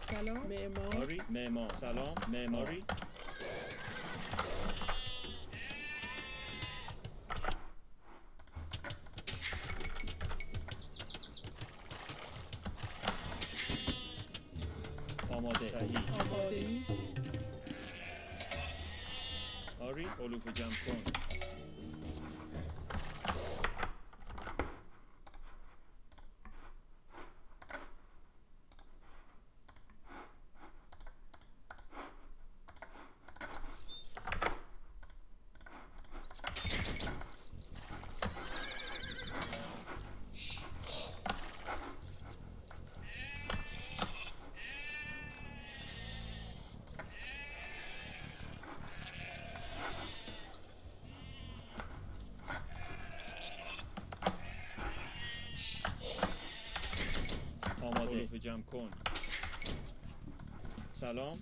سلام معمار. آری معمار. سلام معماری. آماده. صحیح. آماده. آری علوف جمع کن. آماده. علوف جمع کن. سلام.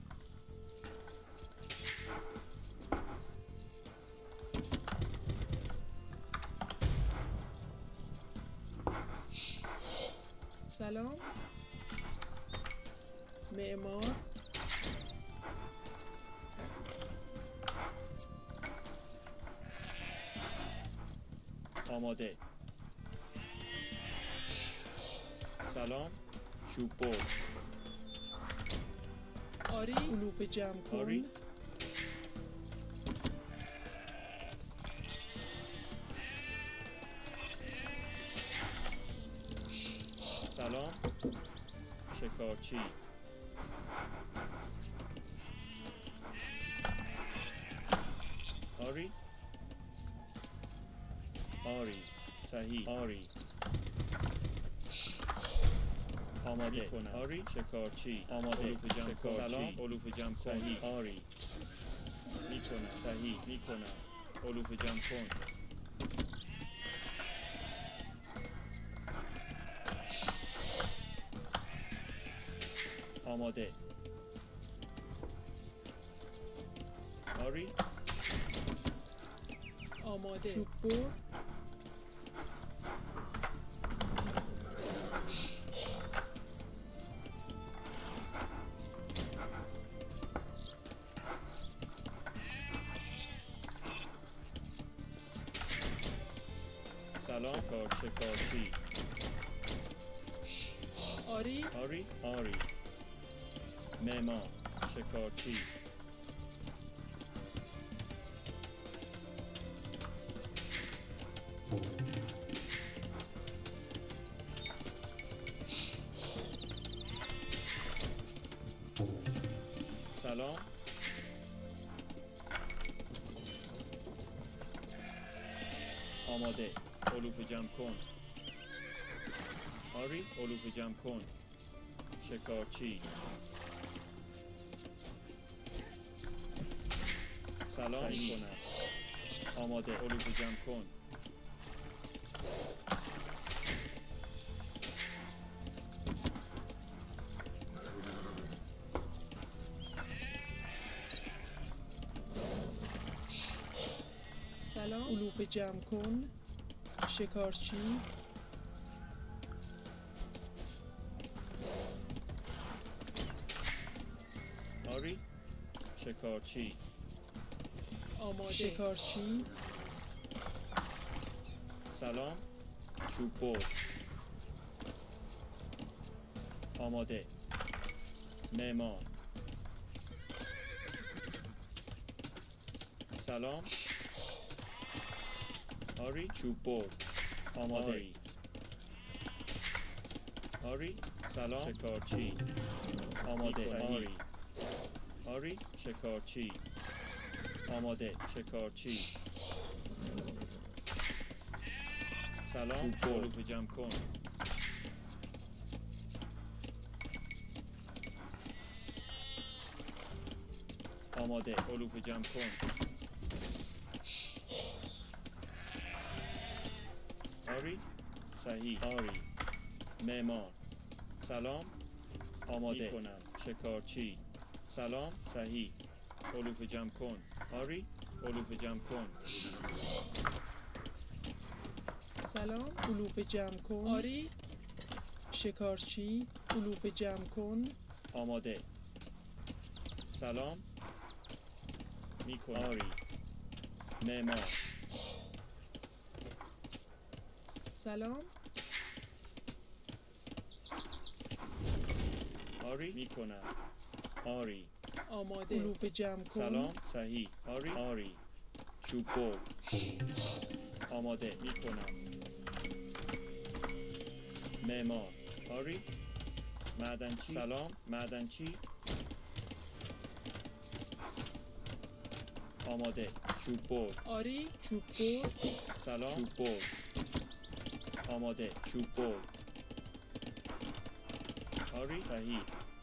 سلام معمار. آماده. سلام. چوب برد. آری علوف جمع کن. آری. سلام. شکارچی. آری. آری. صحیح. آری. آماده کنم. آری شکارچی. آماده. علوف جمع کن. سلام. علوف جمع کن. صحیح. آری. میکنم. صحیح. میکنم. علوف جمع کن. آماده. آری. آماده. چوب برد. سلام. شکارچی. آری. آری. آری. معمار. شکارچی. سلام. آماده. علوف جمع کن. آری علوف جمع کن. شکارچی. سلام کنم. آماده. علوف جمع کن. سلام علوف جمع کن. شکارچی. آری شکارچی. آماده. شکارچی. سلام. چوب برد. آماده. معمار. سلام. آری چوب برد. آماده. آری. سلام. شکارچی. آماده. آری. آری شکارچی. آماده. شکارچی. سلام. علوف جمع کن. آماده. علوف جمع کن. آری. صحیح. آری. معمار. سلام. آماده کنم. شکارچی. سلام. صحیح. علوف جمع کن. آری علوف جمع کن. سلام علوف جمع کن. آری شکارچی. علوف جمع کن. آماده. سلام میکنم. آری. معمار. سلام. آری میکنم. آری. آماده. علوف جمع کن. سلام صحیح. آری. آری. چوب بر. آماده میکنم. معمار. آری. معدنچی. سلام معدنچی. آماده. چوب بر. آری. چوب بر. سلام. چوب بر. آماده. چوب بر. آری صحیح.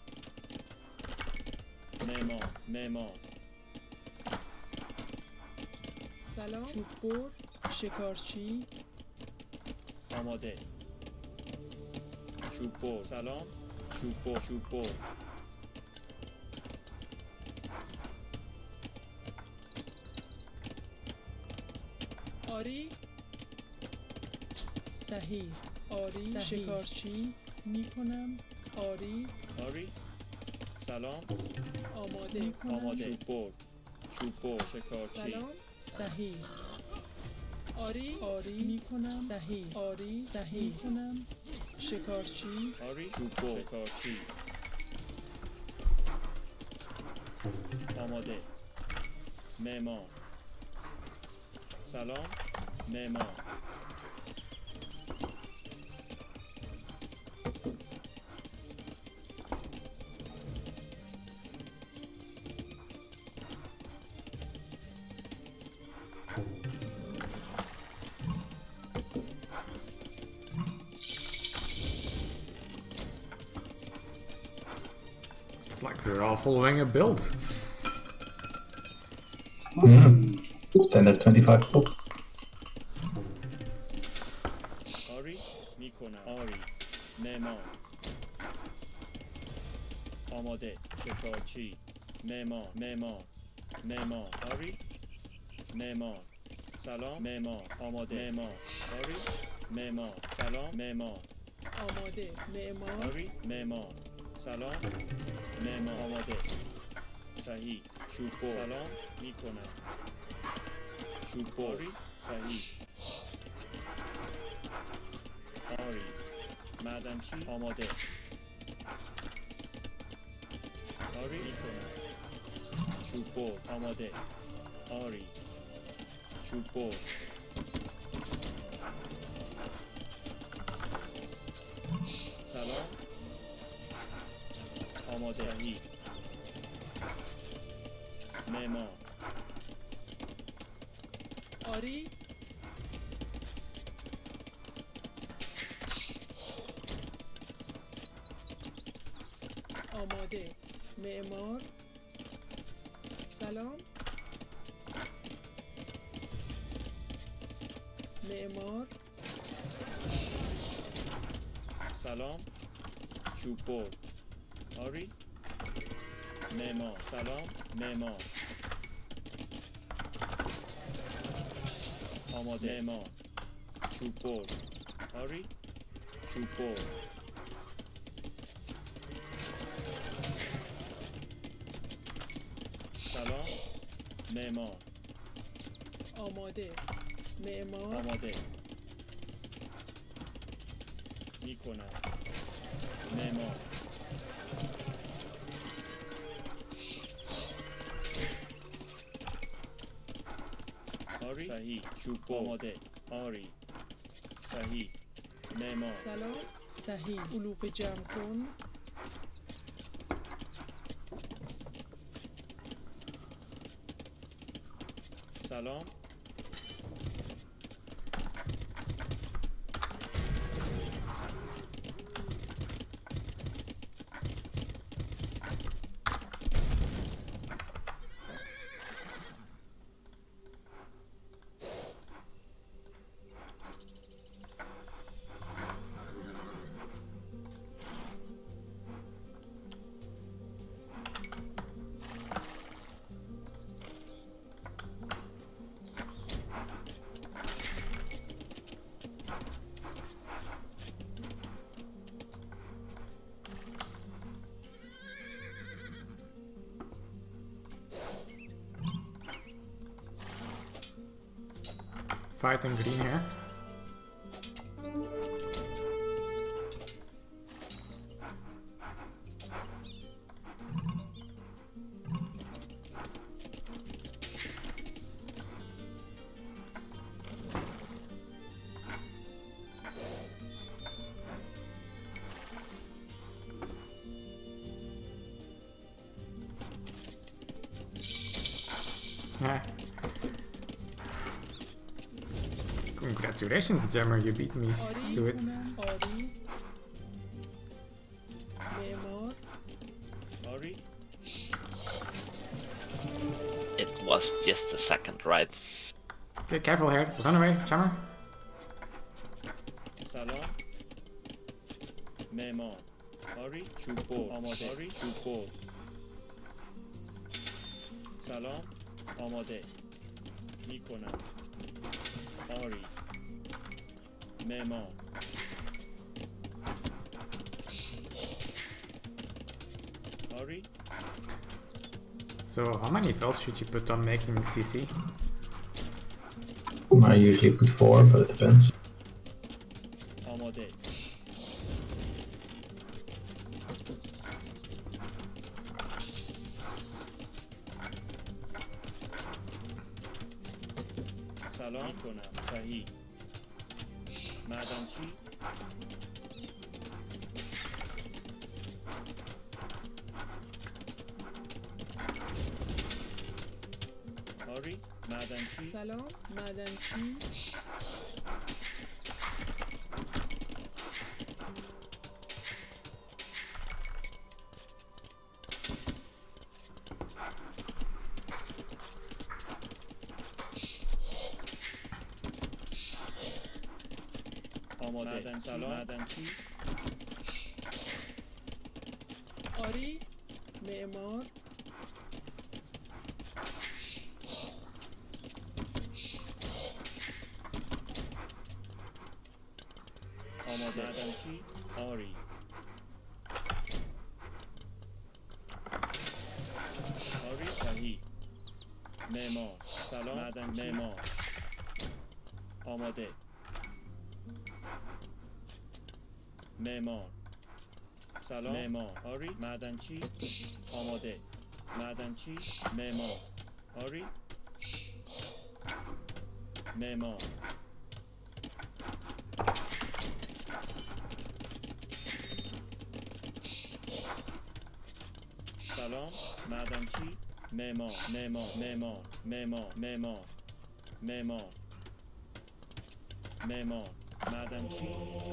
معمار. معمار. سلام. چوب بر. شکارچی. آماده. چوب بر. سلام. چوب بر. چوب بر. آری. صحیح. آری. صحیح. شکارچی میکنم. آری. آری. سلام. آماده میکنم. آماده. چوب بر. چوب بر. شکارچی. سلام. صحیح. آری. آری میکنم. صحیح. آری. صحیح میکنم. شکارچی. آری. چوب بر. شکارچی. آماده. معمار. سلام. معمار. It's like we're all following a build. Standard 25 book. آری میکنم. آری. معمار. آماده. شکارچی. معمار. معمار. معمار. آری. معمار. سلام. معمار. آماده. معمار. آری. معمار. سلام. معمار. آماده. معمار. آری. معمار. سلام. معمار. آماده. صحیح. چوب بر. سلام میکنم. چوب بر. آری. صحیح. آری. معدنچی. آماده. آری میکنم. چوب بر. آماده. آری. چوب بر. سلام. آماده. صحیح. معمار. آری. آماده. معمار. سلام. معمار. سلام. چوب بر. آری. معمار. سلام. معمار. آماده. معمار. چوب بر. آری. چوب بر. سلام. معمار. آماده. معمار. آماده. میکنم. معمار. آری. صحیح. چوب بر. آماده. آری. صحیح. معمار. سلام. صحیح. علوف جمع کن. سلام. fight in green here. Yeah. Congratulations, Jammer, you beat me to it. آری معمار Ari, It was just a second, right? Okay, careful here. Run away, Jammer. سلام معمار آری چوب بر آماده آری چوب بر سلام آماده میکنم آری معمار آری So, how many belts should you put on making TC? I usually put 4, but it depends. آماده سلام کنم صحیح معدنچی آری معدنچی سلام معدنچی آماده سلام معدنچی آری معمار آماده معدنچی آری آری صحیح معمار سلام معدنچی معمار آماده معمار سلام معمار آری معدنچی آماده معدنچی معمار آری معمار سلام معدنچی معمار معمار معمار معمار معمار معمار معمار معدنچی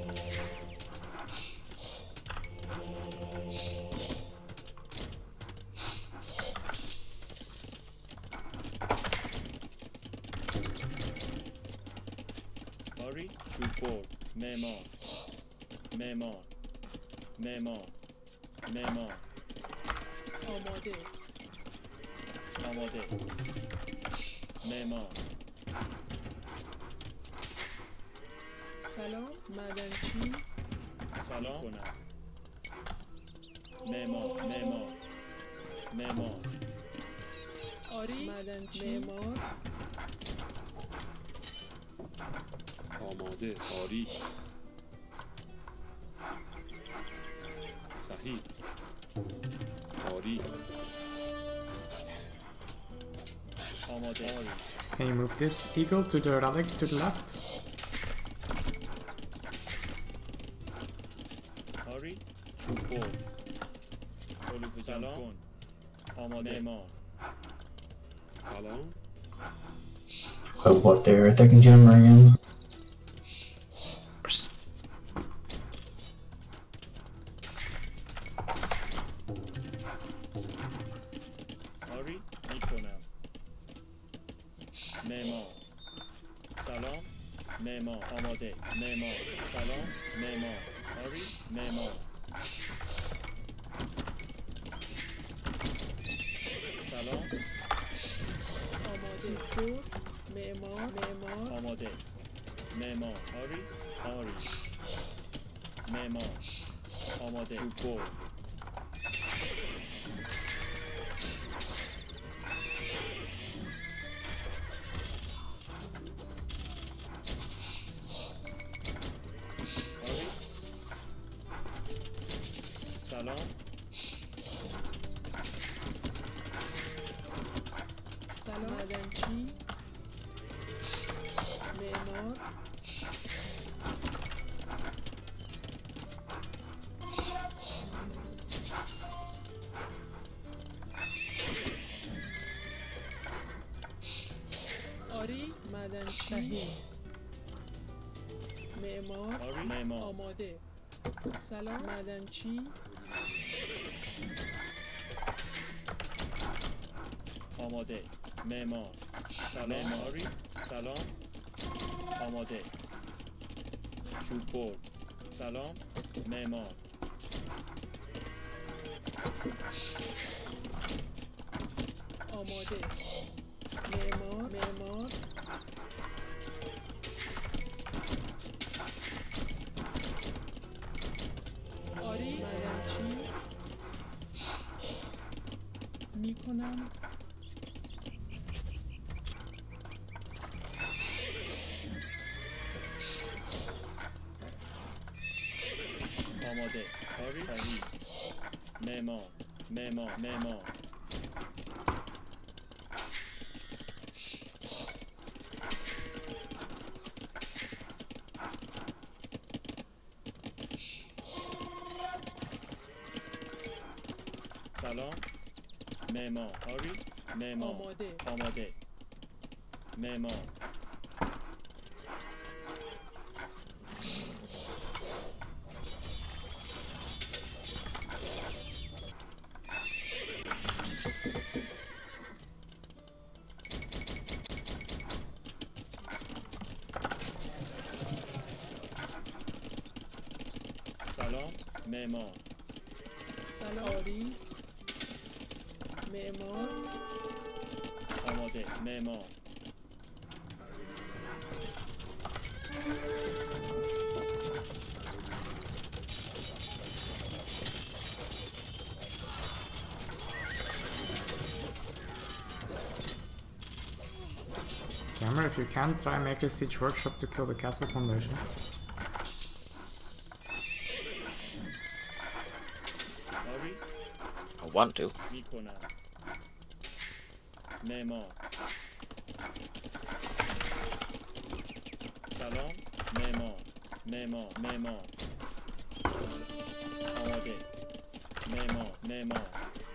آری چوب بر معمار معمار معمار معمار آماده آماده معمار سلام معدنچی سلام کنم معمار معمار معمار آری معدنچی معمار آماده آری صحیح آری آماده آری Can you move this eagle to the relic to the left? آری چوب بر علوف جمع کن آماده معمار سلام What they're attacking Jammer again? آری میکنم معمار سلام معمار آماده معمار سلام معمار آری معمار سلام آماده پر معمار معمار آماده معمار آری آری معمار آماده چوب بر معدنچی معمار آری معدنچی معمار آری معمار آماده سلام معدنچی آماده معمار سلام معماری سلام آماده چوب برد سلام معمار آماده معمار آری معدنچی میکنم آماده آری صحیح معمار سلام معمار آری معمار آماده معمار سلام معمار سلام آری معمار آماده معمار Camera, if you can, try and make a siege workshop to kill the castle foundation. آری I want to. میکنم معمار سلام معمار آماده معمار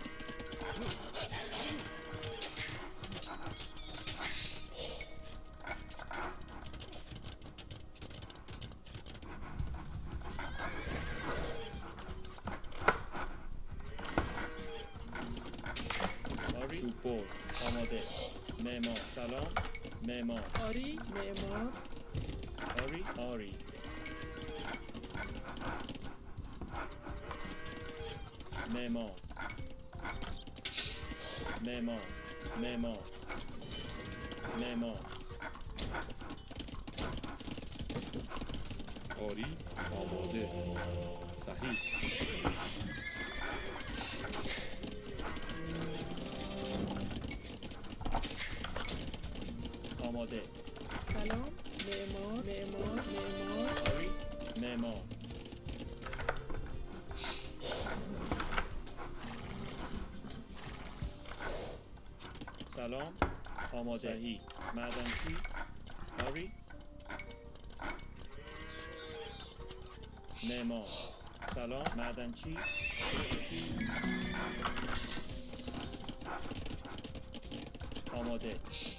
آری چوب برد آماده معمار سلام معمار آری معمار آری معمار آری آماده صحیح آماده سلام معمار آری معمار سلام آماده صحیح معدنچی آری معمار سلام معدنچی آماده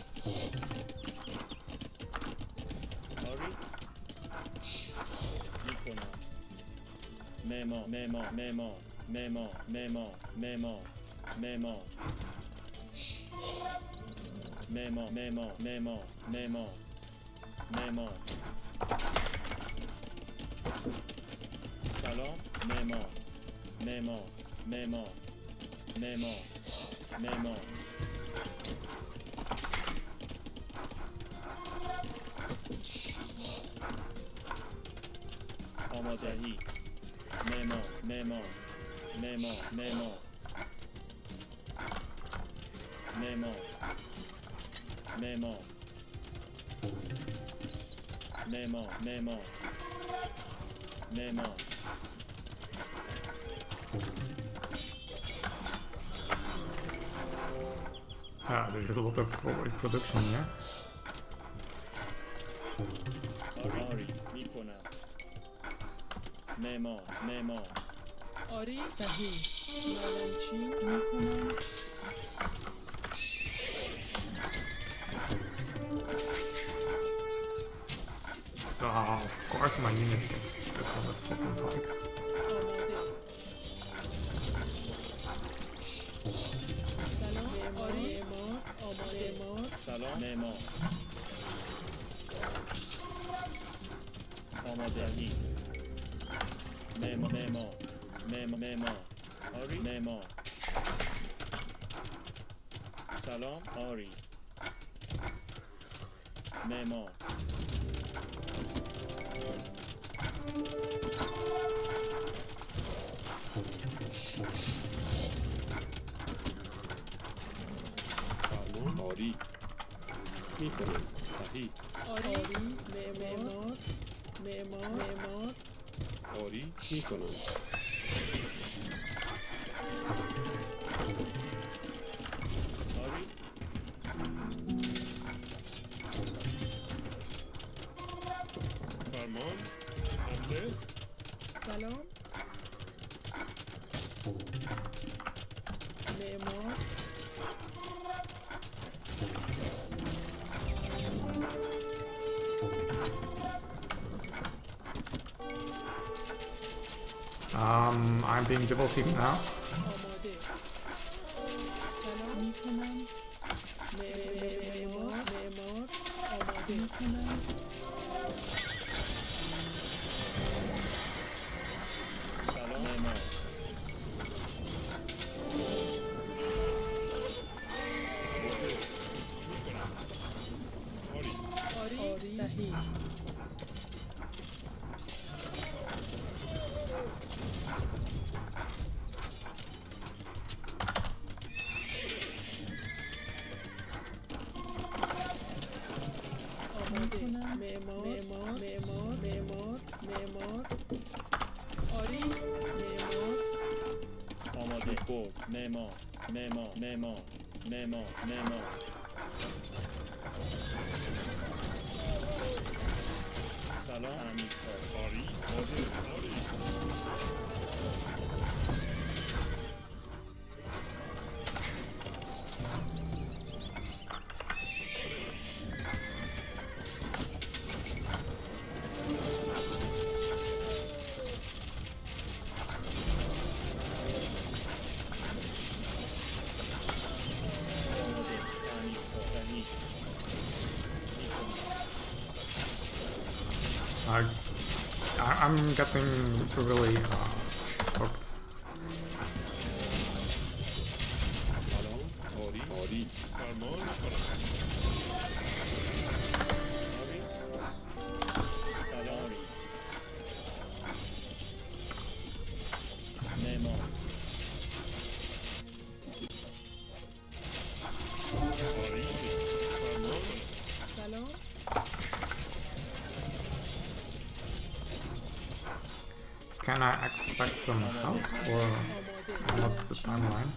آری میکنم معمار سلام معمار آماده معمار There's a lot of forward production here. آری میکنم. معمار آری صحیح. معدنچی میکنم. Oh, of course my units get stuck on the fucking pikes. سلام معمار آماده معمار آری معمار سلام آری معمار آری میکنم. صحیح. آری معمار آری میکنم. آری فرمان حمله. سلام معمار I'm being double teamed now. آماده سلام میکنم معمار آماده میکنم سلام معمار آری صحیح معمار آری معمار آماده برد معمار سلام امیر آری آری I'm getting really hooked. سلام آری فرمان میکنم. سلام معمار آری فرمان سلام Can I expect some help or what's the timeline?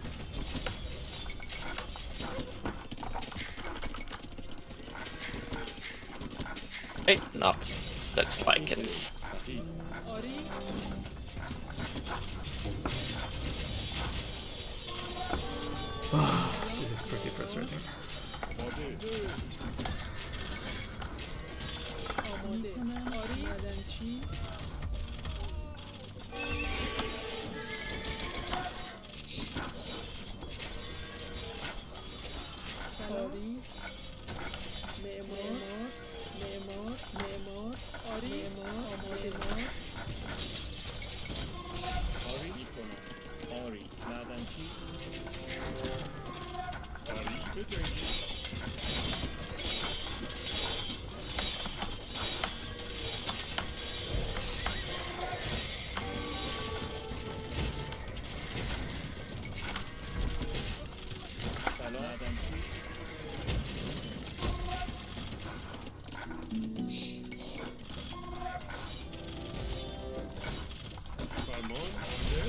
Hey, no. Looks like it. صحیح. آری This is pretty frustrating. آماده آری معدنچی آری معمار آری آماده آری میکنم آری معدنچی آری بجنگی. سلام معدنچی فرمان حمله.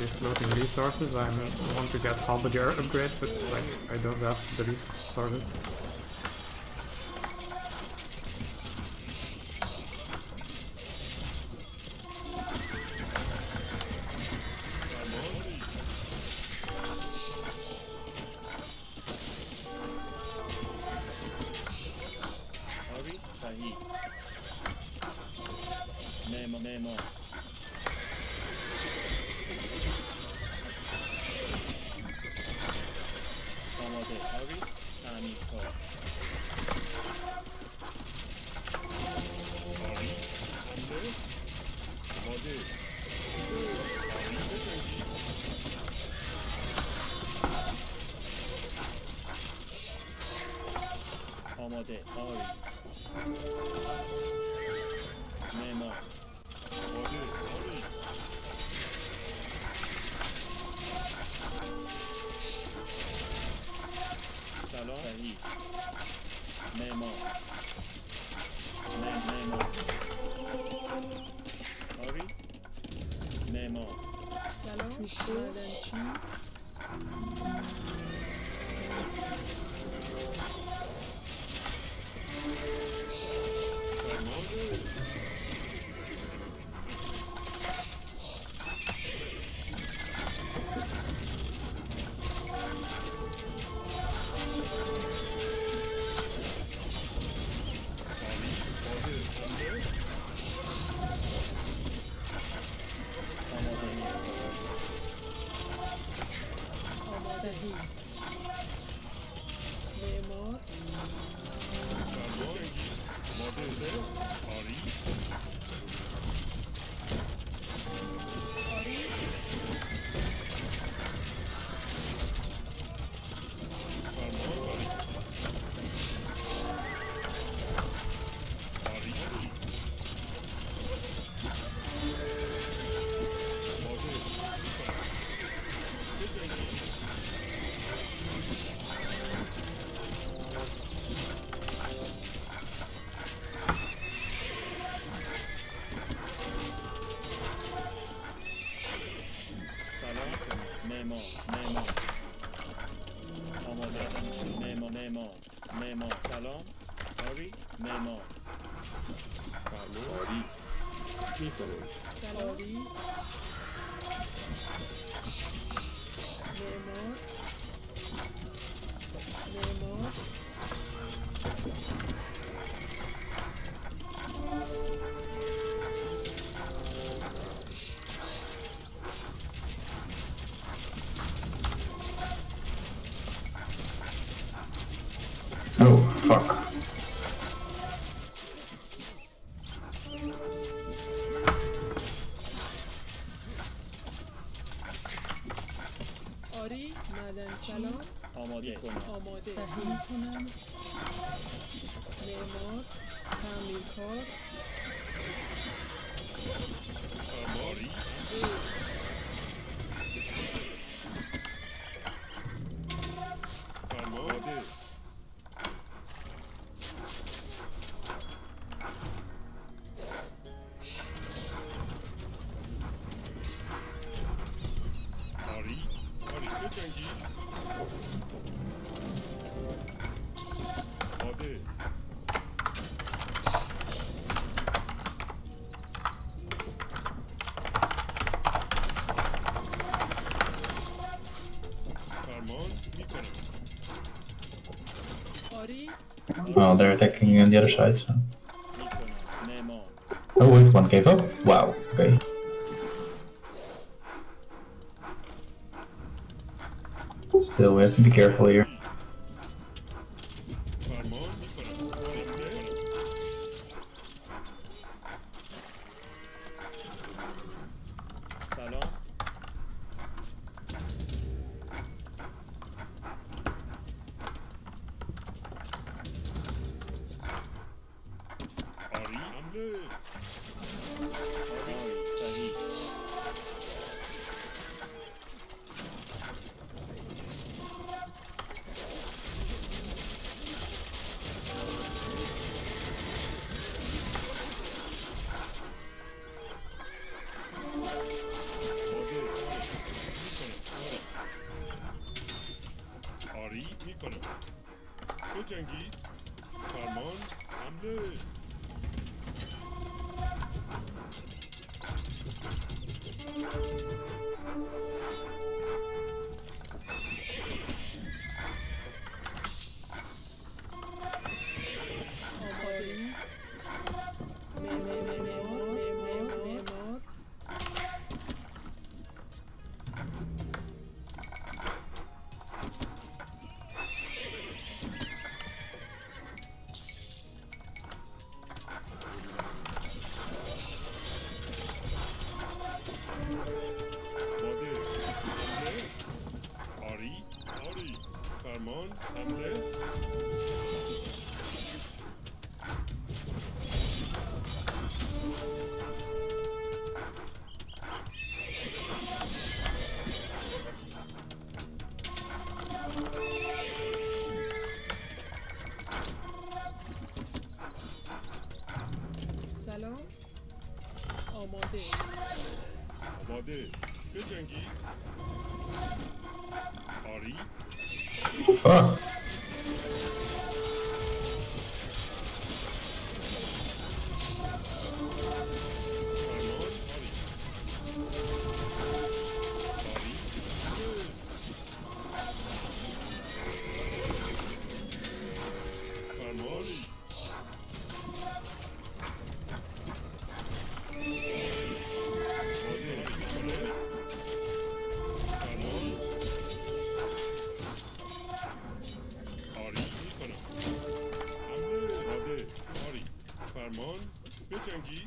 these floating resources. I want to get Halberdier upgrade, but like I don't have the resources. Ari, Sahi. Nemo. آماده. آری تعمیر کار. آری حمله آماده آری بجنگید آماده. آری معمار. آماده آری سلام. صحیح. معمار. معمار. آری معمار. سلام معدنچی فرمان صحیح معمار آری آری معمار. آماده. معمار. سلام. آری معمار. آری میکنم سلاری معمار Oh, fuck. آری معدن سلام آماده کنم. آماده صحیح کنم معمار تعمیرکار آری آماده آری بجنگید آماده فرمان میکنم آری Oh, they're attacking on the other side, so. میکنم. معمار. Oh, wait, one gave up? Wow, okay. Still, we have to be careful here. فرمان میکنم سلام. آری حمله آری صحیح. میکنم. بجنگید. فرمان حمله. فرمان حمله. سلام. آماده. آماده. بجنگید. آری. Fuck. فرمان بجنگید.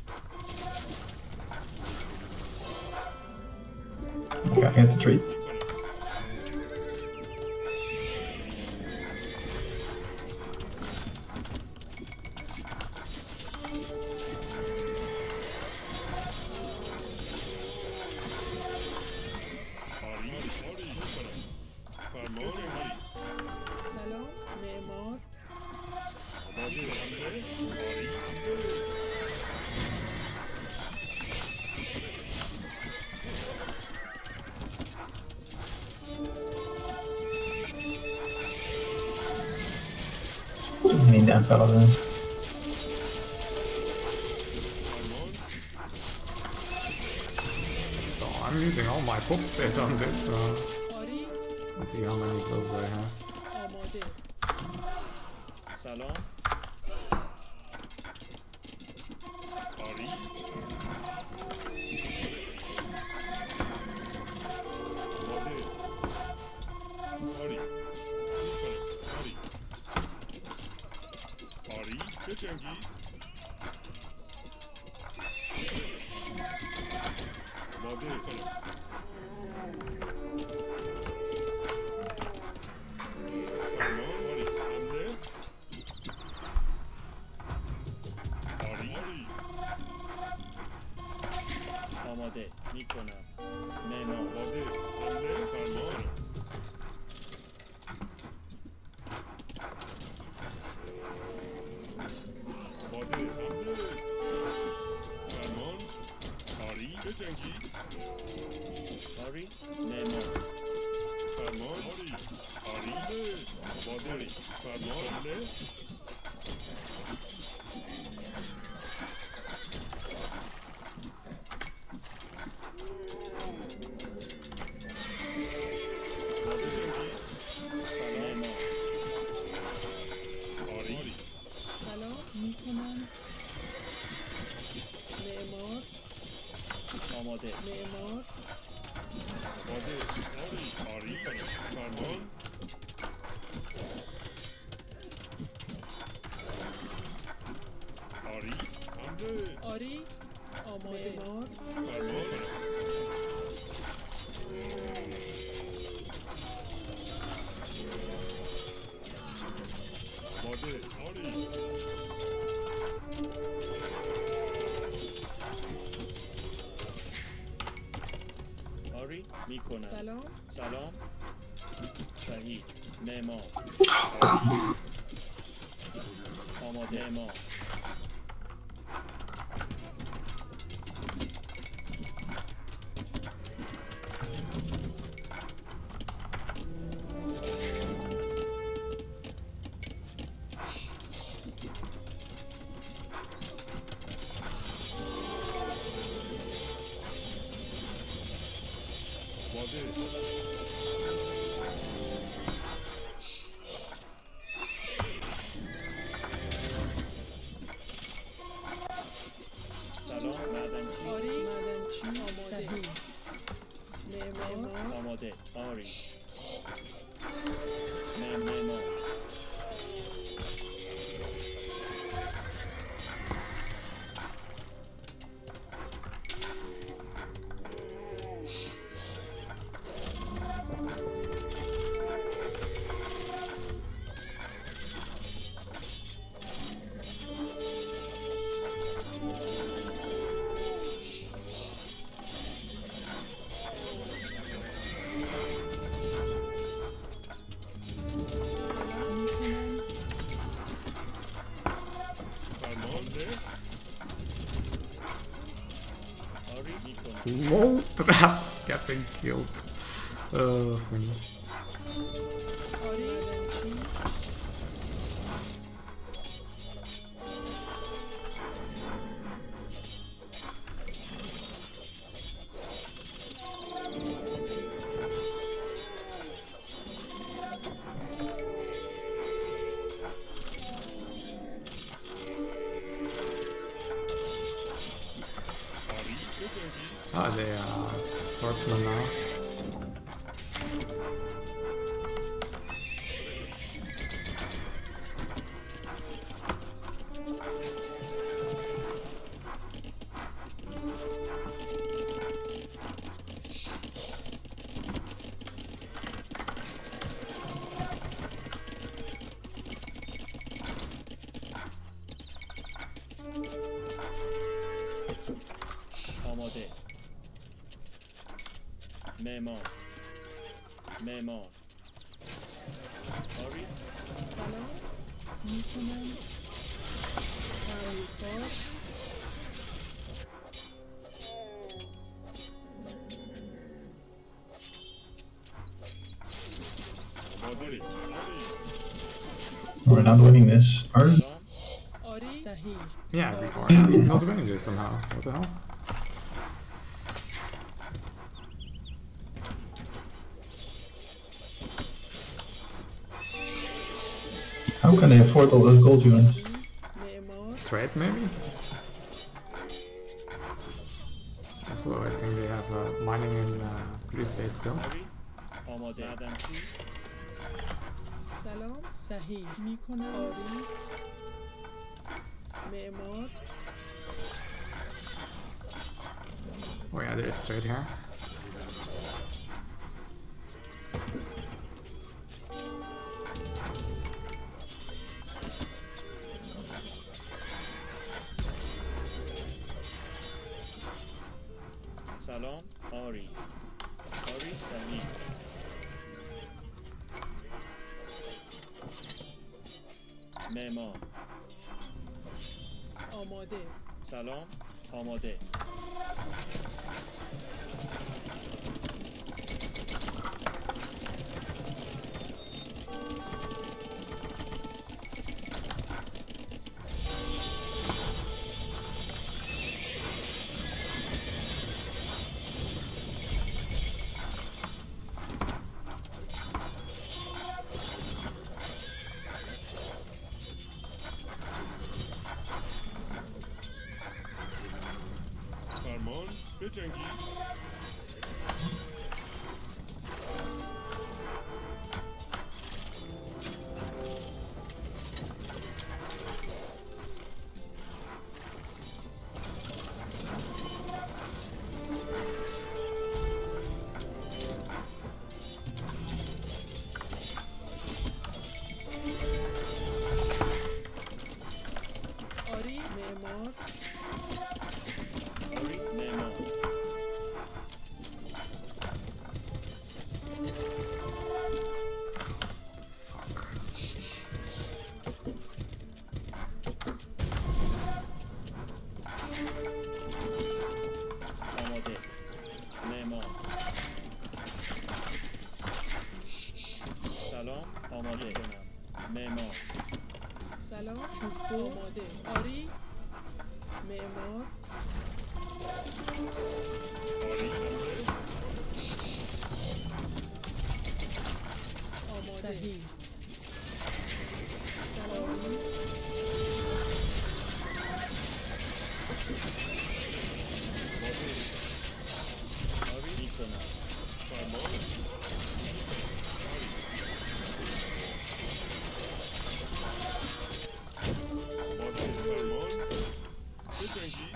I hit the treats. سلام. معمار. I mean, damn paladins. Oh, I'm using all my pop space on this. Let's see how many kills I have. آماده. سلام. آری. آماده. آری. آری. آری. بجنگید. آماده کنم. آماده میکنم. معمار. آماده حمله. فرمان. آماده حمله. فرمان. آری بجنگید. آری معمار. فرمان. آری. آری. آماده. فرمان حمله. آماده. معمار. آماده. آری. آری. فرمان. آری. حمله. آری. آماده. معمار. فرمان. آماده. آری. آری میکنم. سلام. سلام. صحیح. معمار. آماده. معمار. Mole trap getting killed. Funny. آری Ah, they are swordsmen now. آماده. معمار. معمار. آری. سلام میکنم تعریفات آری. We're not winning this. Are سلام. آری صحیح Yeah, we are not winning this somehow. What the hell? how can they afford all those gold units? معمار Trade maybe? Also, I think they have mining in police base still. آری. آماده. معدنچی. سلام صحیح میکنم آری معمار Oh yeah, there is trade here. سلام. آری. آری صحیح. معمار. آماده سلام. آماده. فرمان بجنگید. آری معمار آری. معمار. آماده. معمار. سلام. آماده کنم. معمار. سلام چوب آماده آری معمار آری حمله. آماده صحیح سلامی آری میکنم. فرمان. آماده. فرمان بجنگید.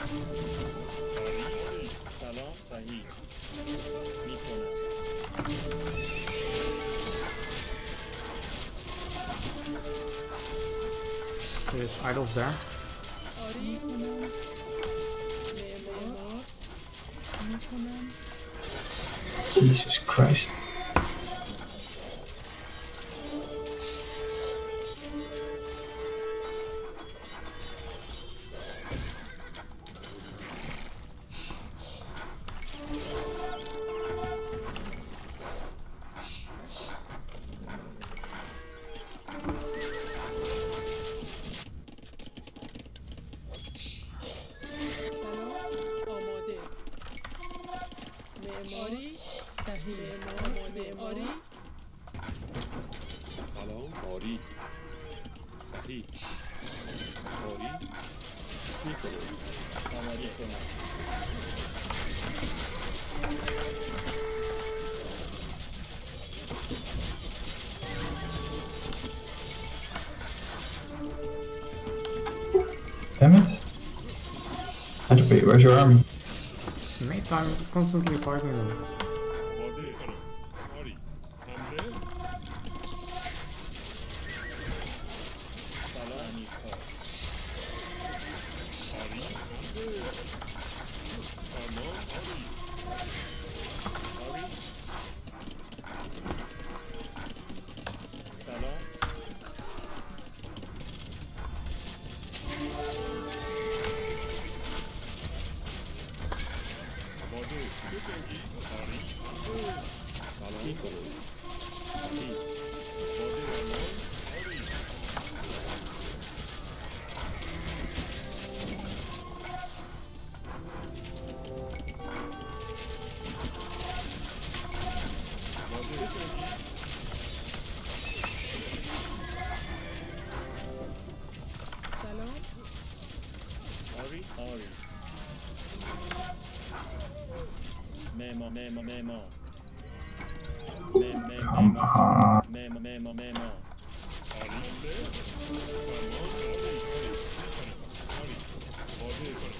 سلام صحیح میکنم. There's idols there. آری میکنم. معمار میکنم. Jesus Christ. سلام آماده. معماری صحیح. معماری سلام آری صحیح آری میکنم. آماده کنم. Damn it. Antipate, where's your army? Mate, I'm constantly fighting them. آماده کنم. آری حمله سلام امیرکار. آری حمله فرمان آری آری سلام آماده بجنگی آری سلام میکنم. صحیح آماده فرمان آری آماده بجنگی سلام آری آری معمار معمار معمار Come on. معمار آری حمله فرمان آری میکنم. آری آماده کنم.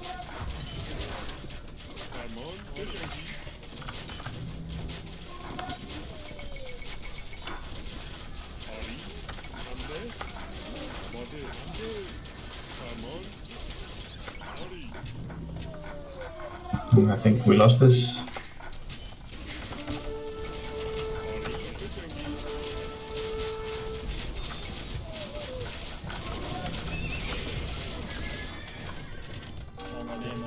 فرمان بجنگی آری حمله آماده حمله فرمان آری I think we lost this. آری بجنگی آماده ما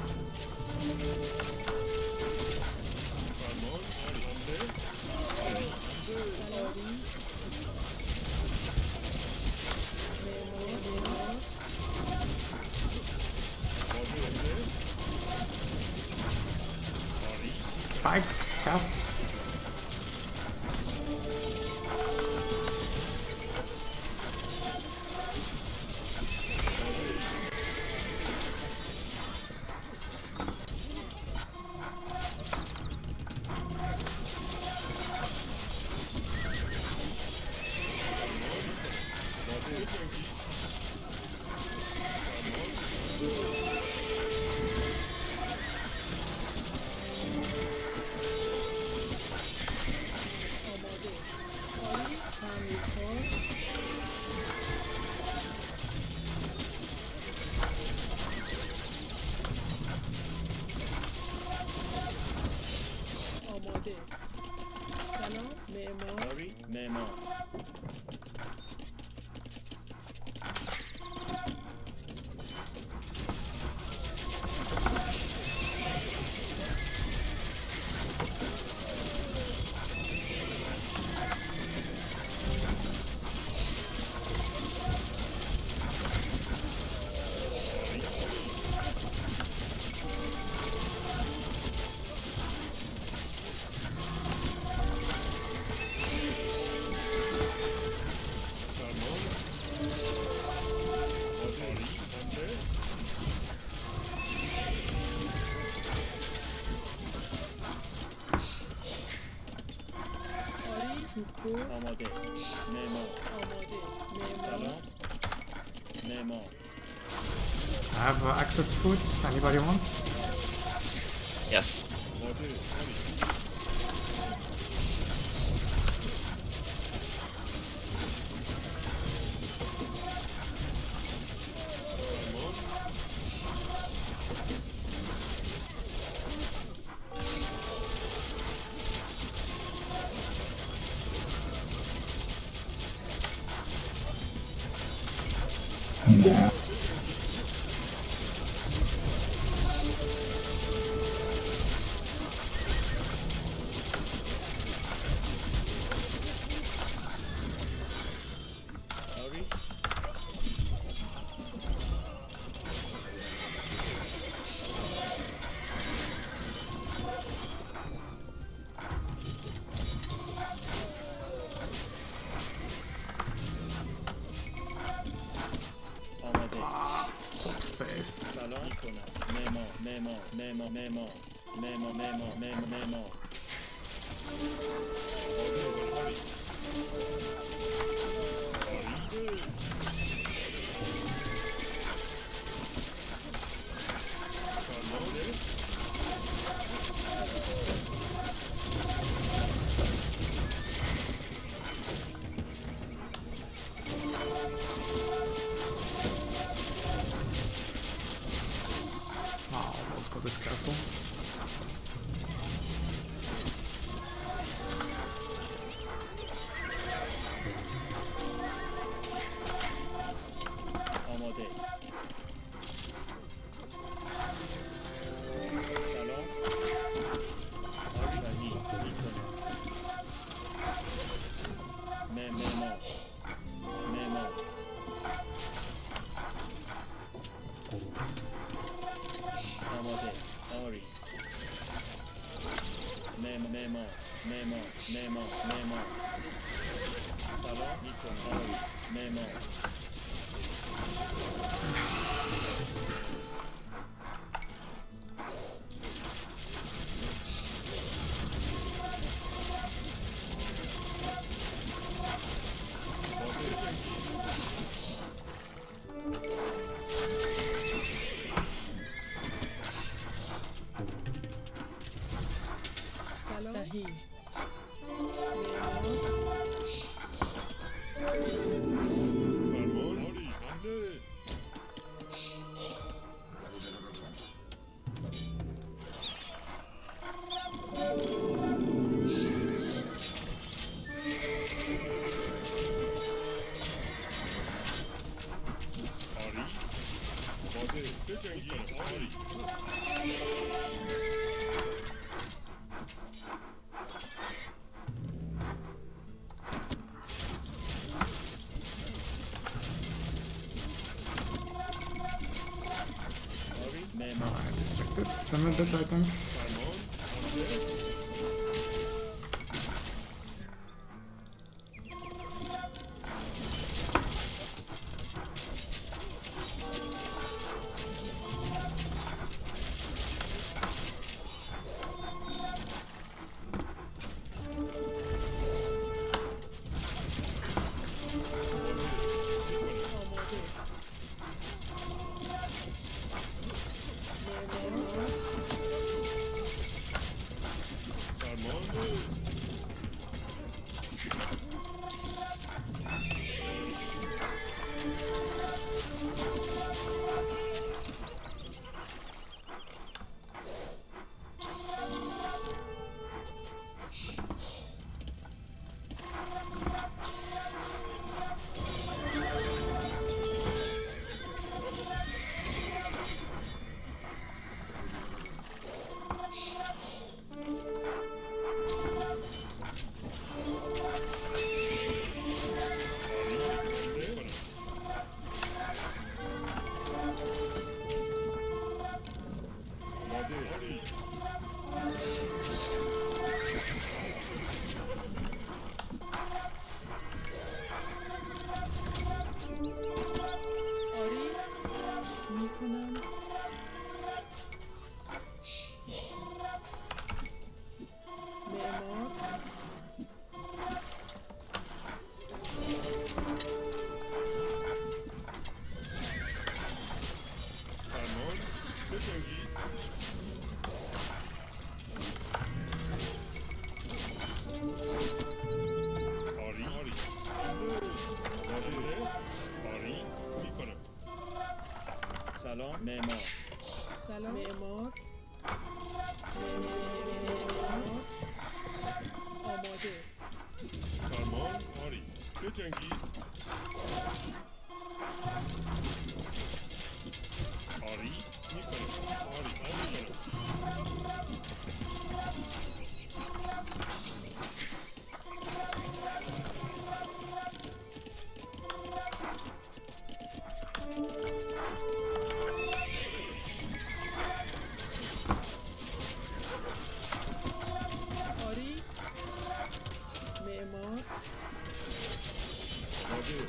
فرمان آری حمله آری حمله آری معمار آماده حمله آری Spikes, Kath. آماده بجنگی آماده. آری تعمیرکار آماده. سلام معمار آری معمار فرمان آماده آری حمله آری چوب‌خور آماده معمار آماده. معمار سلام معمار I have access food. Anybody wants? Yes. وارد آری نه آری آماده Space. سلام میکنم معمار معمار معمار معمار معمار معمار معمار معمار وارد آری آری Oh, almost got this castle. آماده سلام آری صحیح میکنم معمار معمار آماده آری معمار معمار معمار معمار سلام میکنم آری معمار صحیح فرمان آری حمله آری وارد بجنگید آری آری Oh, معمار I distracted them a bit, I think. فرمان حمله بجنگید. آری آری. آماده. آری میکنم. سلام معمار. سلام معمار. آماده. فرمان آری. بجنگید. آری میکنم. آری میکنم. آری معمار. آماده.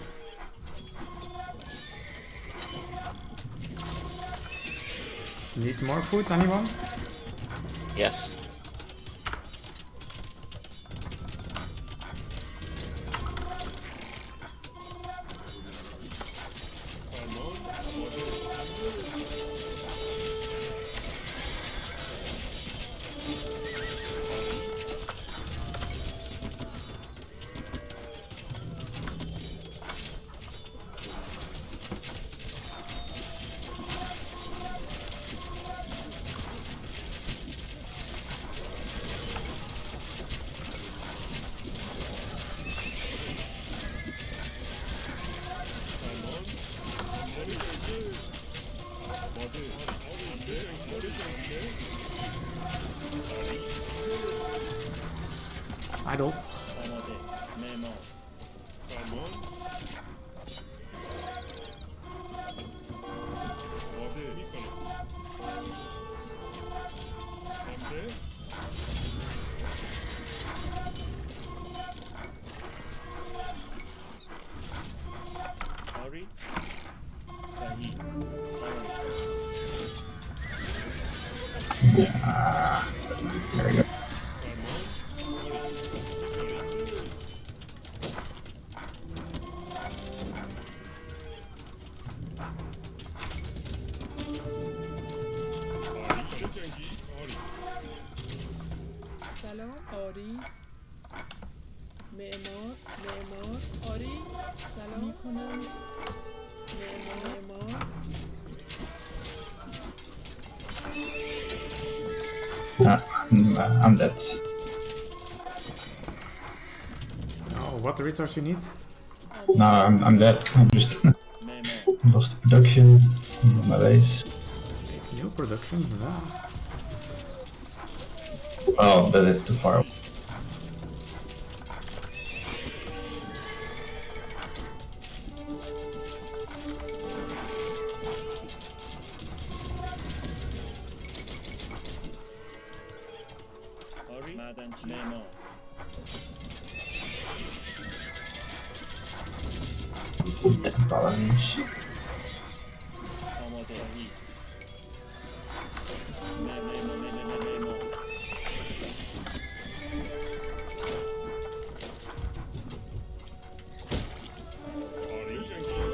Need more food, anyone? Yes. فرمان آماده. فرمان آماده. Idols. آماده معمار. فرمان آماده میکنم. حمله آری صحیح. آری There we go. آری بجنگید. آری سلام آری معمار. معمار آری سلام میکنم. معمار. I'm dead. Oh, what resource you need? No, I'm dead. I just معمار. lost the production on my base. New production? Yeah. Oh, but it's too far. آری معدنچی معمار. Some dead balance. آماده صحیح. معمار. آری بجنگید.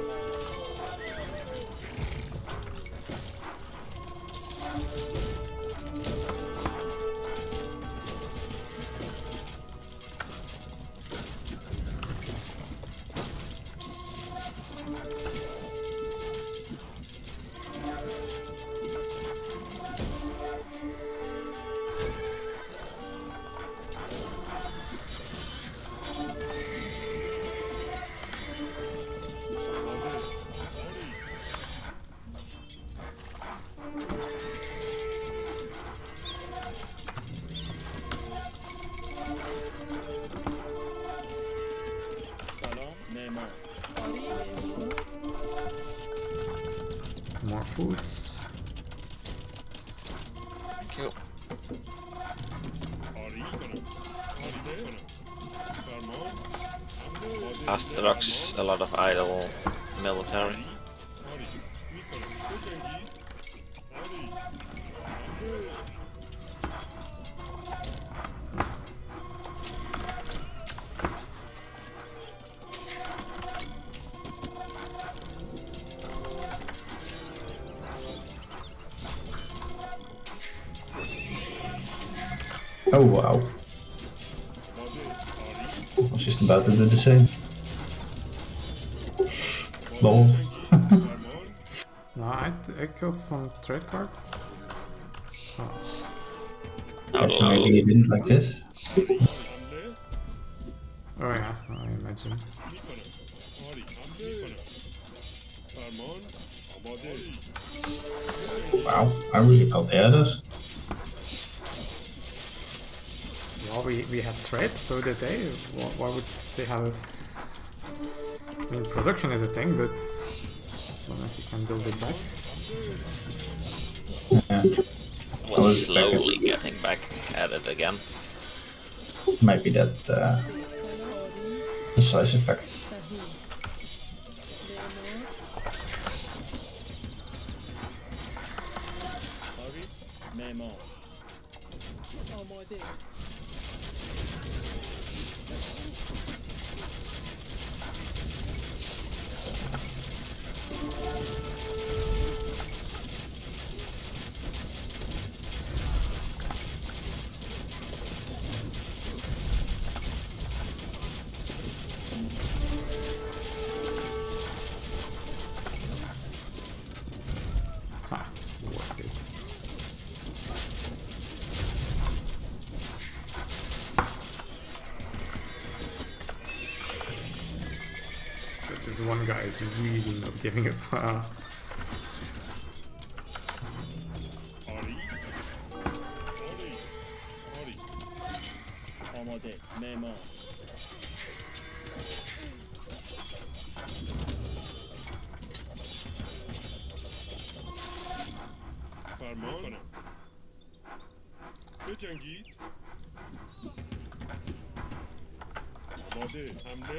آماده. آری سلام معمار. آری معمار. More food. Thank you. آری کنم. آری کنم. فرمان حمله. Asterix, a lot of idle military. آری میکنم. بجنگید. آری حمله. Oh wow. I was just about to do the same. Lol. No, I killed some trade cards. Oh. That's how I really didn't like this. Oh yeah, I imagine. Wow, I really felt the others. Well, we had trade, so did they. Why would they have us? I mean, production is a thing, but as long as you can build it back. Yeah. We're slowly getting back at it again. Maybe that's the size effect. آری معمار آماده. Ha, worth it. But this one guy is really not giving up. آری آماده معمار فرمان کنم بجنگید آماده حمله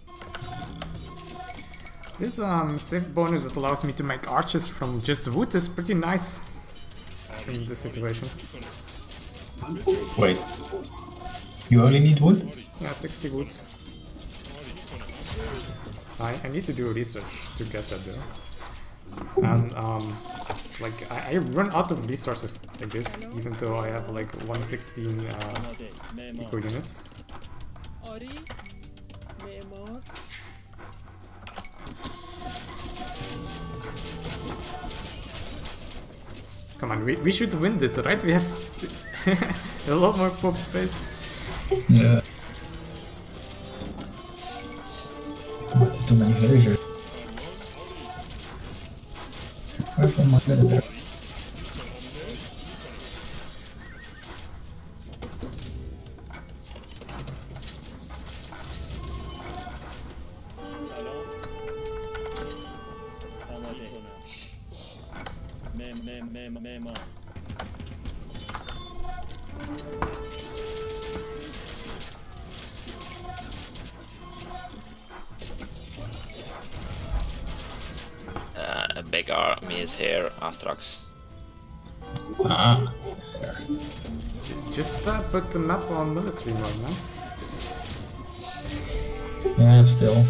This save bonus that allows me to make archers from just wood is pretty nice in this situation. Wait. You only need wood? Yeah, 60 wood. I need to do research to get that though. And like I run out of resources like this, even though I have like 116 آماده eco معمار units. آری معمار Come on, we should win this, right? We have a lot more pop space. Yeah. But there's too many villagers. Where's all my villagers? سلام آماده معمار A big army is here, Astrax. Ah. Just put the map on military mode, man. Yeah, still.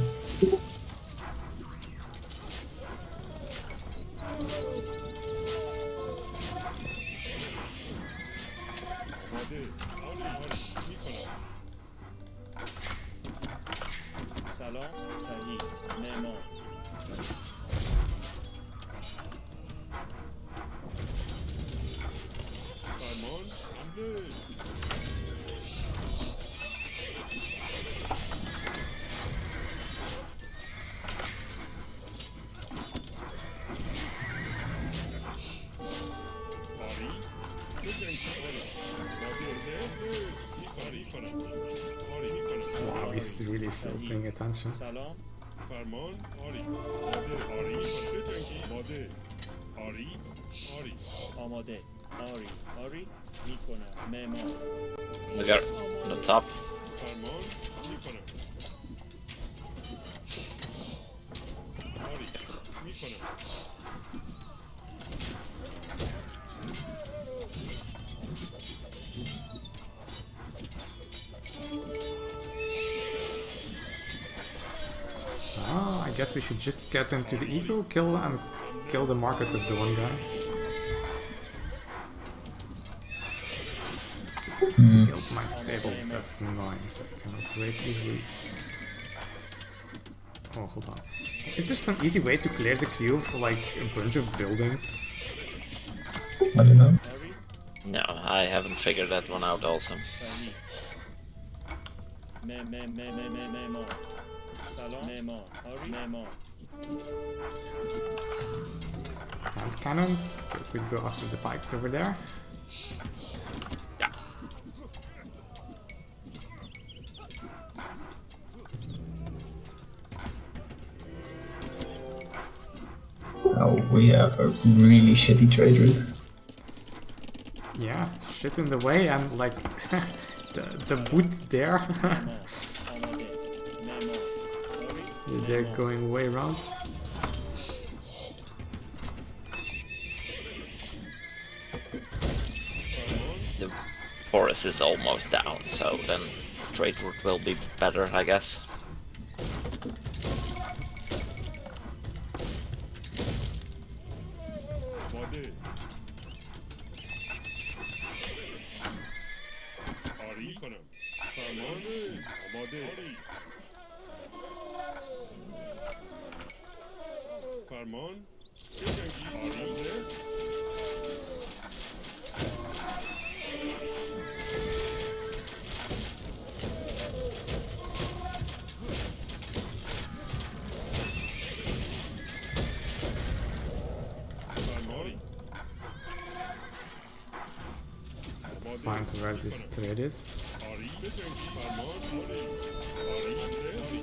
سلام صحیح معمار فرمان حمله آری بجنگید آری کنم آری میکنم Wow, he's really still paying attention. سلام فرمان آری آری بجنگید آری آماده آری میکنم معمار We got on the top. فرمان میکنم آری میکنم Ah, I guess we should just get into the eagle, kill the market of the one guy. Killed my stables, that's annoying, so I cannot wait easily. Oh, hold on. Is there some easy way to clear the queue for like a bunch of buildings? I don't know. Ari, No, I haven't figured that one out also. Sahi. Memo. Salam. Memo. Ari. Memo. Hand cannons that would go after the pikes over there. Yeah. Oh, we have a really shitty trade route. Yeah, shit in the way and like the wood there. Memo. Amade. Memo. Ari. They're Memo. going way around. The forest is almost down, so then trade route will be better, I guess. Amade. Ari میکنم. فرمان آماده. آری. فرمان. چه جنگی؟ آری. فرمان. Let's find where this trade is. آری. چه جنگی؟ فرمان. آری. آری. آری.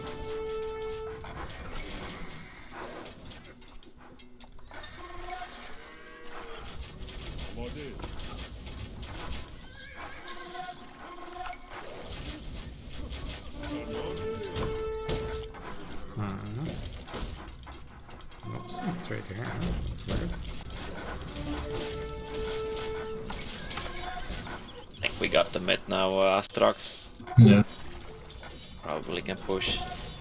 آماده. فرمان. Oops, it's right here. That's weird. I think we got the mid now, Astrox. Yeah. Probably can push.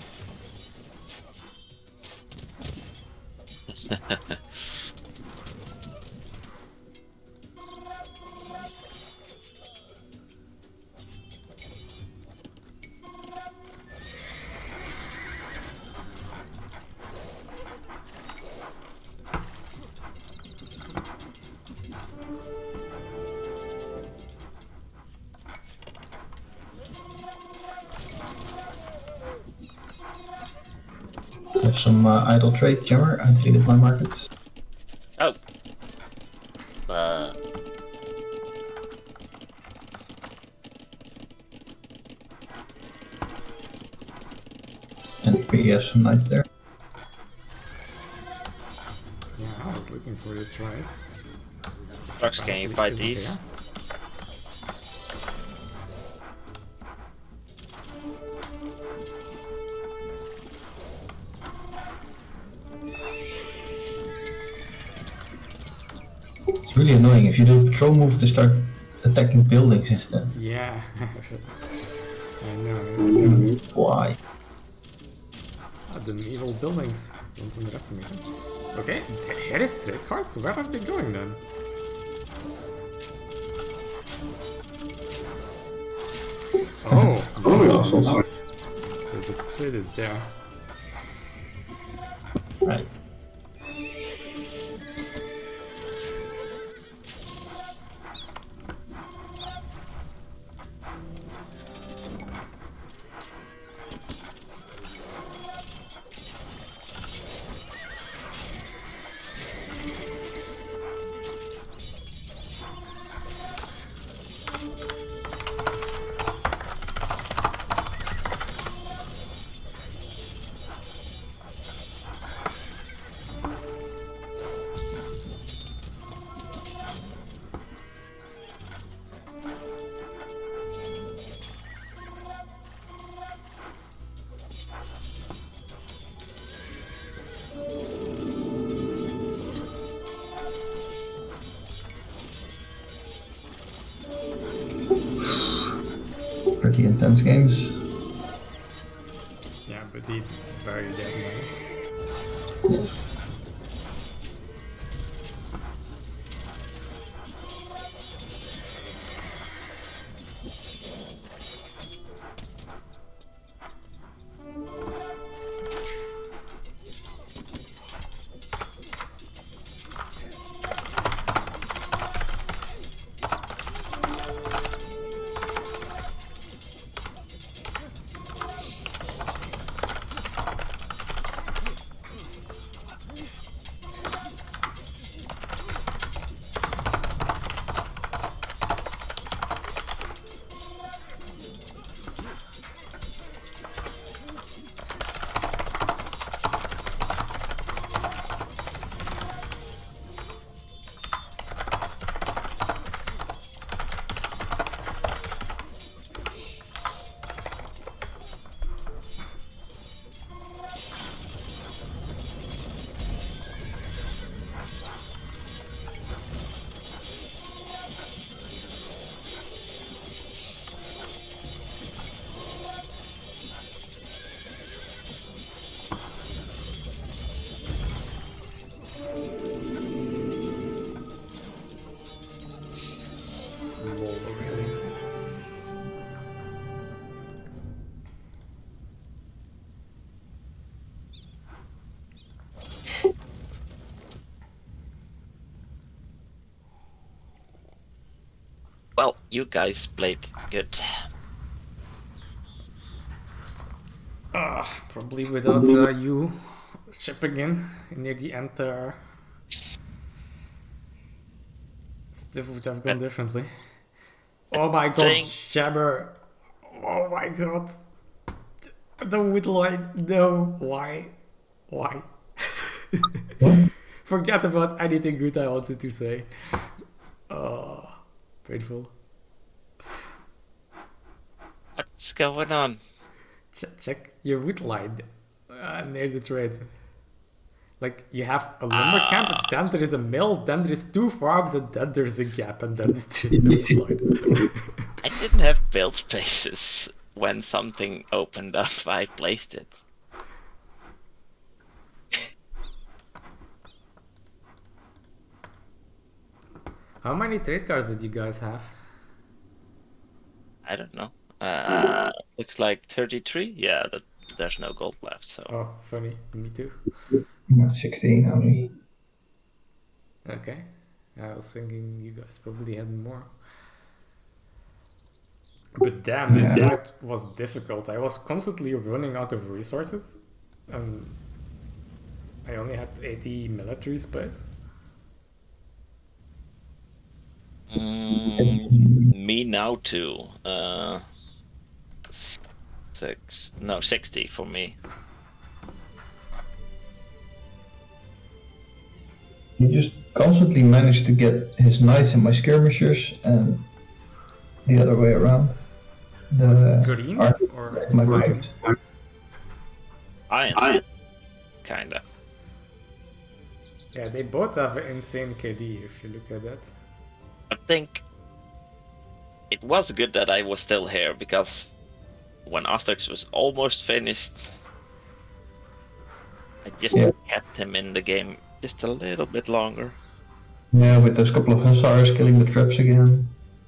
Have some idle trade, Jammer. I deleted my markets. Oh. And we have some knights there. Yeah, I was looking for the trade. Astrox, can you fight Isn't these? here. It's really annoying if you do throw move to start attacking buildings instead. Yeah. I know. Why? The evil buildings. Don't underestimate them. Okay, here is trade cards. Where are they going then? Oh, so the trade is there. Right. Pretty intense games. Yeah, but he's very dead now. Yes. lol, really. Well, you guys played good. Probably without you shipping in near the end there. It would have gone differently. Oh my god, Jabber! Oh my god! The wood line, no! Why? Why? Forget about anything good I wanted to say. Oh, painful. What's going on? Check your wood line near the trade. Like, you have a lumber camp, then there is a mill, then there is 2 farms, and then there's a gap, and then it's just the wood line. I didn't have build spaces when something opened up. I placed it. How many trade cards did you guys have? I don't know. Looks like 33. Yeah, there's no gold left. So. Oh, funny. Me too. 16 only. Okay. I was thinking you guys probably had more. But damn, this fight was difficult. I was constantly running out of resources. And I only had 80 military space. Me now too. 60 for me. He just constantly managed to get his knights in my skirmishers and the other way around. The Green or my cyan? Iron. Kinda. Yeah, they both have an insane KD if you look at that. I think it was good that I was still here, because when Asterix was almost finished, I just kept him in the game just a little bit longer. Yeah, with those couple of hussars killing the traps again.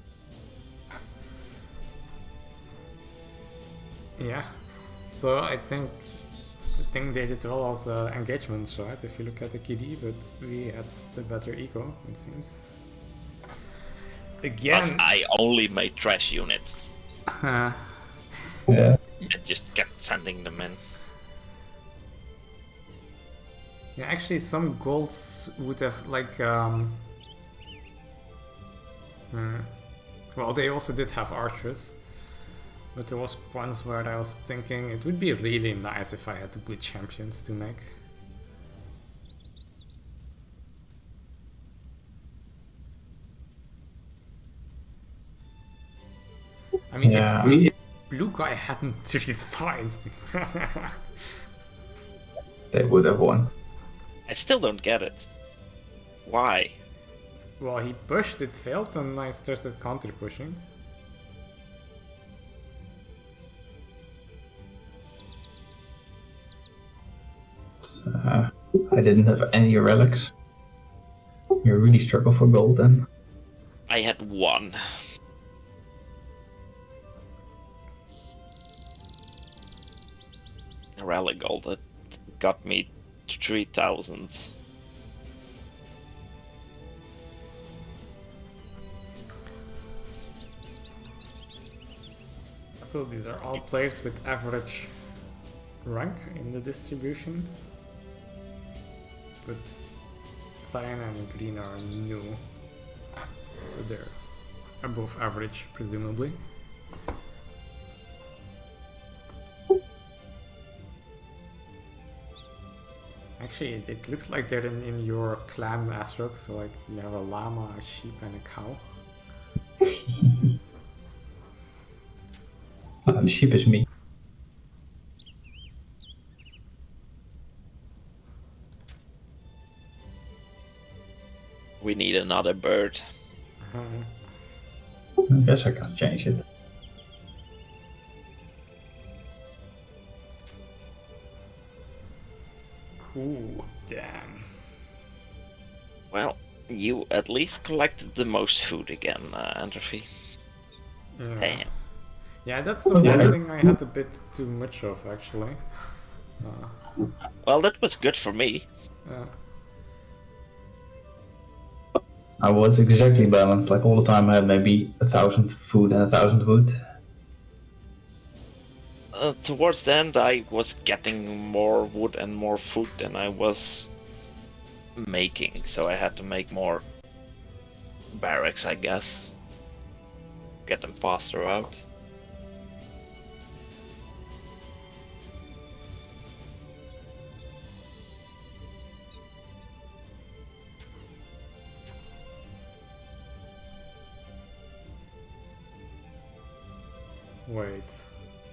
Yeah. So I think the thing they did well was engagements, right? If you look at the KD, but we had the better eco, it seems. Again, But I only made trash units. Yeah. I just kept sending them in. yeah, actually, some goals would have like. Well, they also did have archers, but there was points where I was thinking it would be really nice if I had good champions to make. I mean, Yeah. if this blue guy hadn't resigned, They would have won. I still don't get it. Why? well, he pushed, it failed, and I started counter pushing. I didn't have any relics. You really struggle for gold then. I had one. Rally gold that got me 3,000. So these are all players with average rank in the distribution, but cyan and green are new, so they're above average presumably. Actually, it looks like they're in your clan Asrock, so like you have a llama, a sheep, and a cow. The sheep is me. We need another bird. I guess I can change it. Ooh, damn. Well, You at least collected the most food again, Androphy. Yeah. Damn. Yeah, that's the one thing I had a bit too much of, actually. Well, that was good for me. I was exactly balanced. Like all the time, I had maybe 1,000 food and 1,000 wood. Towards the end, I was getting more wood and more food than I was making, so I had to make more barracks, I guess. Get them faster out. Wait.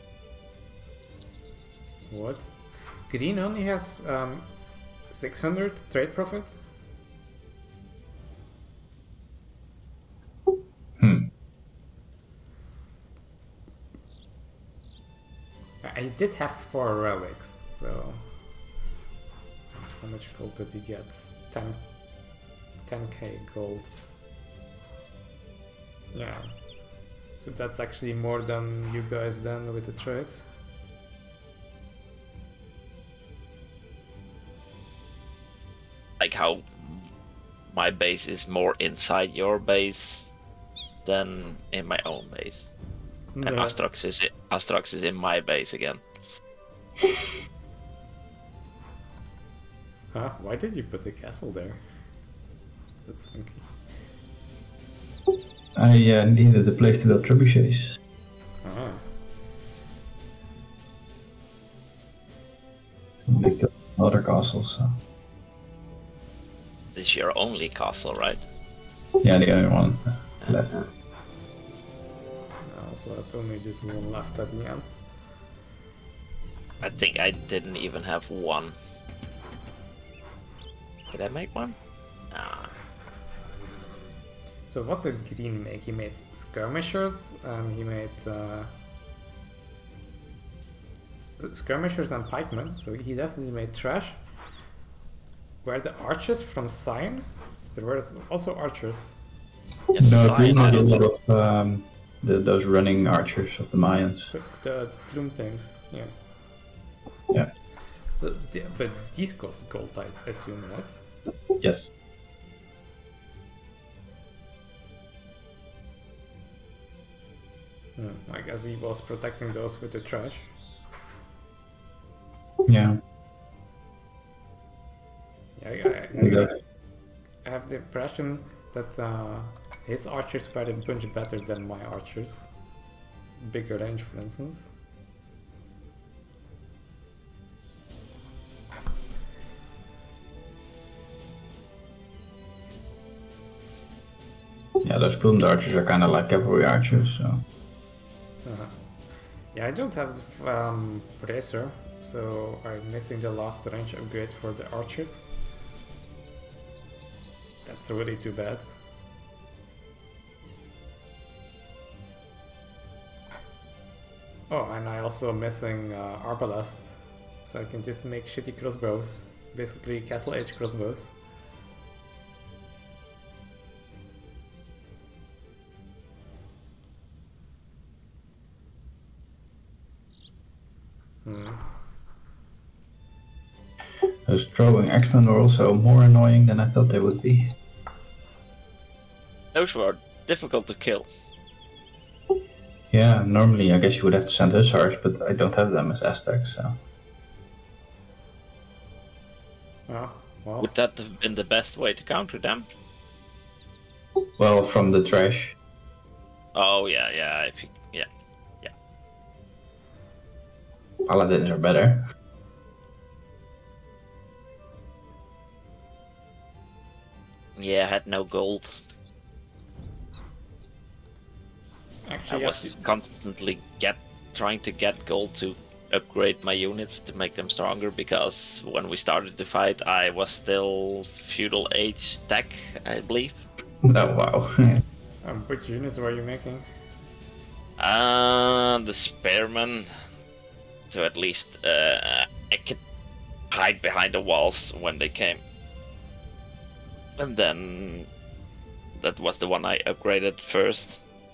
What? Green only has 600 trade profit? I did have 4 relics, so... How much gold did he get? 10k gold. Yeah. So that's actually more than you guys then with the trade. Like how my base is more inside your base than in my own base. And Yeah. Astrox is in my base again. Huh? Why did you put a castle there? That's funky. I needed a place to build trebuchets. Ah. Make other castles. So. This is your only castle, right? Yeah, the only one left. I also had only just one left at the end. I think I didn't even have one. Did I make one? Nah. So what did Green make? He made skirmishers and he made skirmishers and pikemen, so he definitely made trash. Were the archers from Sign? There were also archers. Yes, No, Green I had a don't lot know. of those running archers of the Mayans. The plume things, yeah. Yeah. But these cost gold, I assume, right? Yes. I guess he was protecting those with the trash. Yeah. I have the impression that his archers were a bunch better than my archers. Bigger range, for instance. Yeah, those plumed archers are kind of like cavalry archers, so. Yeah, I don't have bracer, so I'm missing the last range upgrade for the archers. That's really too bad. Oh, and I also missing arbalest, so I can just make shitty crossbows, basically castle age crossbows. Those throwing X-Men were also more annoying than I thought they would be. Those were difficult to kill. Yeah, normally I guess you would have to send hussars, but I don't have them as Aztecs, so. Oh, well. Would that have been the best way to counter them? Well, from the trash. Oh yeah, yeah, if you, yeah. Paladins are better. Yeah, I had no gold. Actually, I was constantly trying to get gold to upgrade my units to make them stronger, because when we started the fight I was still feudal age tech, I believe. Oh wow. which units were you making? The spearmen, to at least I could hide behind the walls when they came. And then that was the one I upgraded first.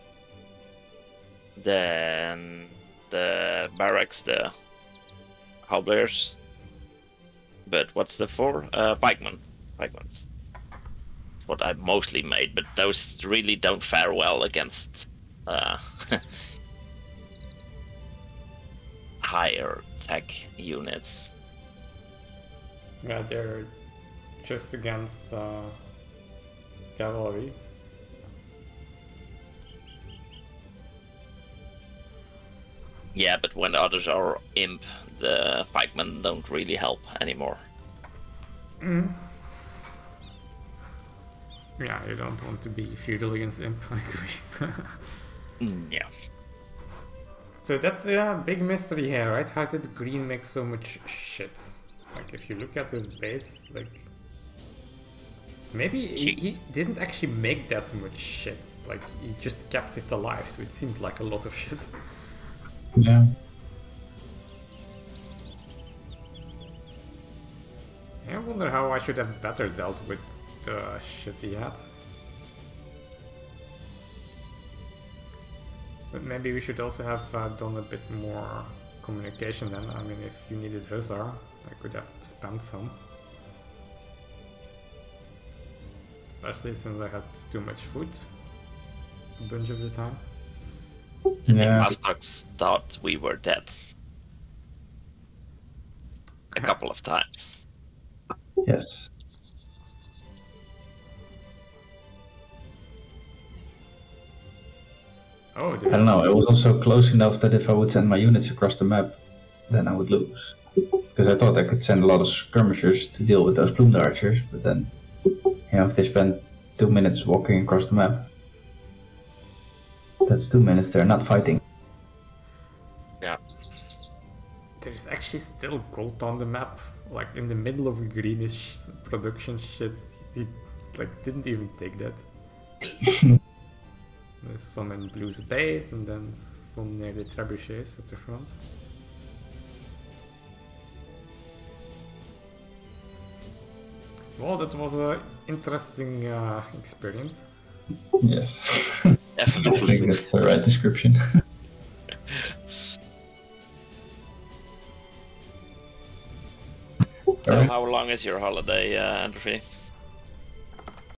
Then the barracks, the howlers. But what's the four? Pikemen. Pikemans. What I mostly made, but those really don't fare well against higher tech units. Yeah, they're just against cavalry. Yeah, but when the others are imp, the pikemen don't really help anymore. Mm. Yeah, you don't want to be feudal against imp, I agree. Yeah. So that's the big mystery here, right? How did green make so much shit? Like, if you look at his base, like... Maybe he didn't actually make that much shit. Like, he just kept it alive, so it seemed like a lot of shit. Yeah. I wonder how I should have better dealt with the shit he had. But maybe we should also have done a bit more communication then. I mean, if you needed Hussar, I could have spammed some. Especially since I had too much food a bunch of the time. I think Mastox thought we were dead. A couple of times. Yes. Oh, I don't know, it was also close enough that if I would send my units across the map, then I would lose. Because I thought I could send a lot of skirmishers to deal with those plumed archers, but then, you know, if they spend 2 minutes walking across the map, that's 2 minutes they're not fighting. Yeah. There's actually still gold on the map, like in the middle of greenish production shit. He like didn't even take that. There's some in blue's base and then some near the trebuchets at the front. Well, that was an interesting experience. Yes. I Definitely. think that's the right description. So how long is your holiday, Andrew?